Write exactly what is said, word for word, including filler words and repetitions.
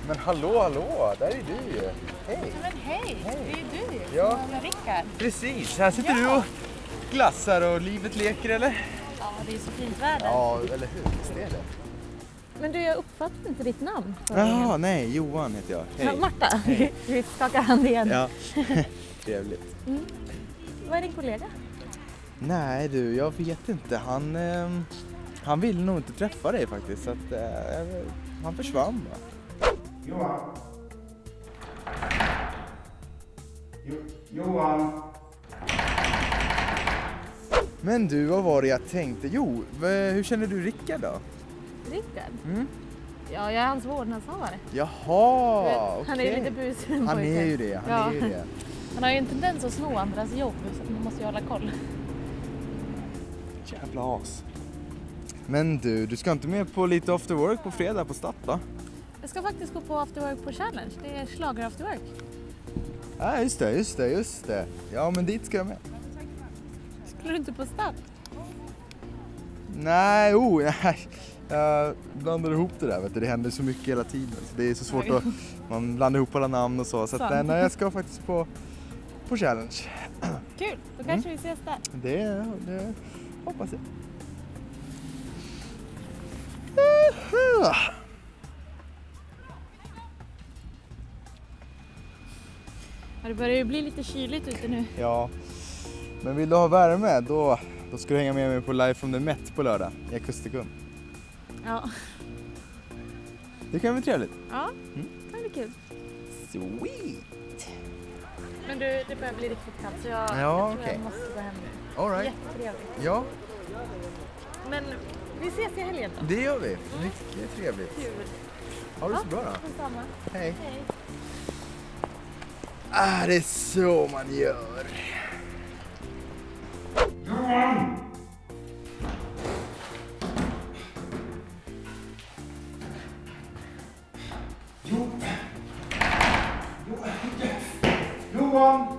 Men hallå, hallå, där är du ju. Hej. Men hej, hej. Det är du ju. Ja. Med Rickard. Precis, här sitter Ja. du och glassar och livet leker, eller? Ja, det är så fint väder. Ja, eller hur? Visst är det. Men du, jag uppfattade inte ditt namn. Jaha, nej, Johan heter jag. Ja, Marta, vi skakar hand igen. Ja, trevligt. Mm. Vad är din kollega? Nej du, jag vet inte. Han, eh, han vill nog inte träffa dig faktiskt. Så att, eh, han försvann va? Johan. Jo, Johan. Men du, vad var det jag tänkte? Jo, hur känner du Rickard då? Rickard? Mm? Ja, jag är hans vårdnadshavare. Jaha, Du vet, okej. han är ju lite busig. Han är ju det, han Ja. är ju det. Han har ju en tendens att sno andras jobb, så man måste ju hålla koll. Jävla as. Men du, du ska inte med på lite after work på fredag på Stadt va? Jag ska faktiskt gå på after work på Challenge. Det är schlager after work. Ja, just det, just det, just det. Ja, men dit ska jag med. Skulle du inte på Stadt? Nej, oh, nej. Jag blandar ihop det där, vet du. Det händer så mycket hela tiden. Så det är så svårt att man blandar ihop alla namn och så. Så att, nej, nej, jag ska faktiskt på, på Challenge. Kul, då kanske mm. vi ses där. Det, det hoppas jag. Ja, det börjar ju bli lite kyligt ute nu. Ja, men vill du ha värme då, då ska du hänga med mig på Live from the Met på lördag i Akustikum. Ja. Det kan bli trevligt. Ja, Mm. det kan bli kul. Sweet! Men du, det börjar bli riktigt kallt så jag, Ja, jag tror okej. jag måste gå hem nu. All right. Jättetrevligt. Ja, Men vi ses i helgen då. det gör vi. Mycket trevligt. Kul. Ha det så bra då. Detsamma. Hej. Hej. Ah, det är så man gör. Johan! Jo. Jo. Johan!